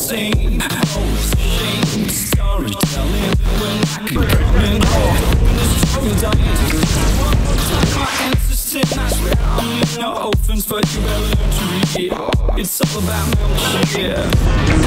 sing. Oh, it's a shame, storytelling when I can come in. When the struggle's dying, one more time my ancestors. I swear I'm no orphans, but you better learn to read it. It's all about milkshake, yeah.